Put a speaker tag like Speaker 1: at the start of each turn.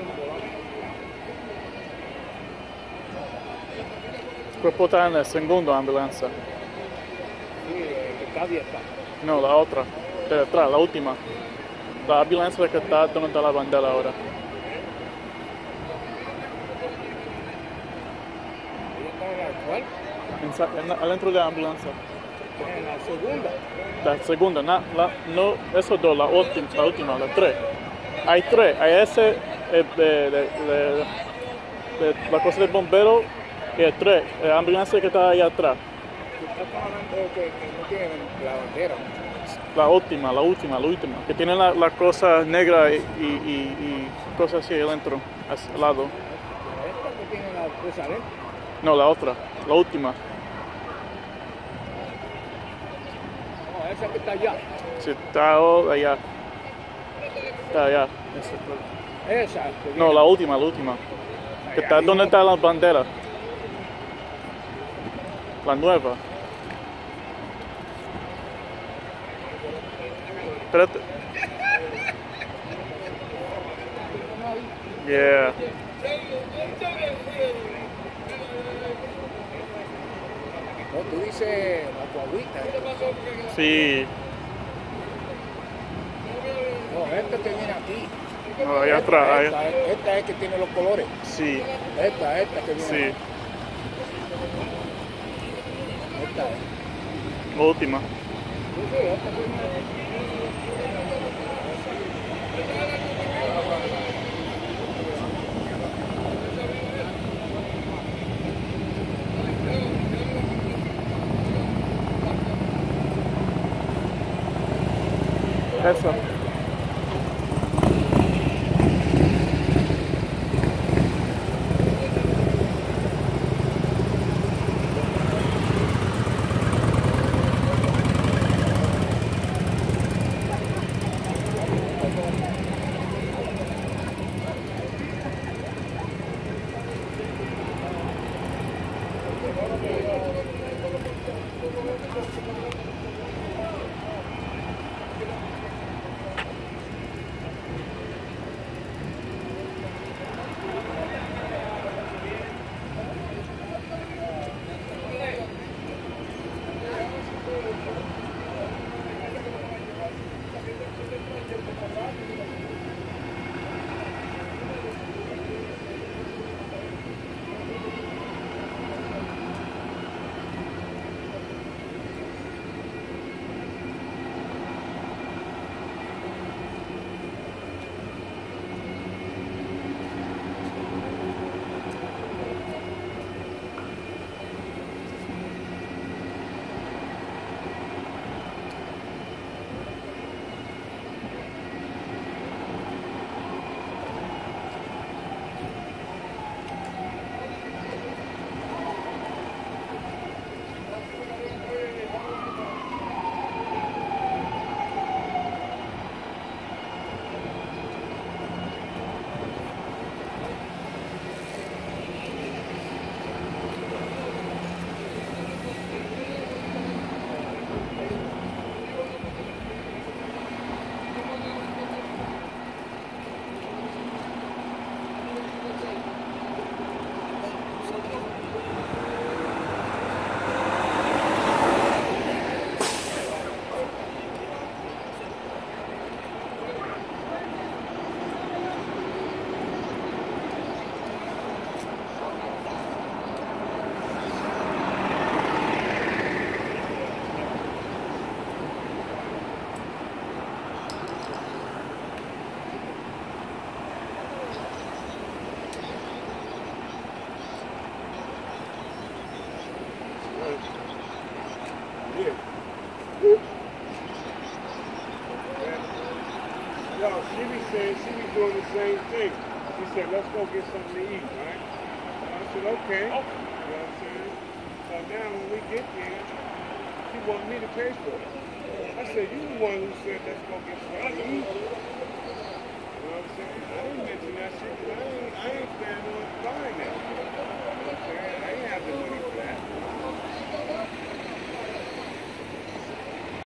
Speaker 1: El cuerpo está en la segunda ambulancia.
Speaker 2: Sí, que está abierta.
Speaker 1: No, la otra. De detrás, la última. La ambulancia que está donde está la bandera ahora.
Speaker 2: Ella está en la cual.
Speaker 1: Adentro de la ambulancia.
Speaker 2: En la segunda.
Speaker 1: La segunda, no, esos dos, la última, la tres. Hay tres. Hay ese de la cosa del bombero y el tres. La ambulancia que está ahí atrás.
Speaker 2: Tú estás hablando de que no tienen la bandera.
Speaker 1: La última. Que tiene la cosa negra y cosas así adentro, al lado.
Speaker 2: Esta que tiene la cosa adentro.
Speaker 1: No, la otra, la última.
Speaker 2: No, esa que está allá.
Speaker 1: Sí, está allá. Está allá.
Speaker 2: Esa. Que
Speaker 1: No,
Speaker 2: viene.
Speaker 1: la última. Que está donde está la bandera. La nueva. Espérate. Yeah.
Speaker 2: No, tú dices la guaguita.
Speaker 1: Sí.
Speaker 2: No, esta que viene aquí.
Speaker 1: No, allá atrás.
Speaker 2: Esta es que tiene los colores.
Speaker 1: Sí.
Speaker 2: Esta que viene.
Speaker 1: Sí.
Speaker 2: Aquí. Esta es.
Speaker 1: La última.
Speaker 2: Sí, esta que viene aquí.
Speaker 1: Esa.
Speaker 3: Yo, she be saying she be doing the same thing. She said, let's go get something to eat, right? I said, okay. You know what I'm saying? So now when we get there, she want me to pay for it. I said, you the one who said, let's go get something to eat. You know what I'm saying? I didn't mention that shit because I ain't standing on the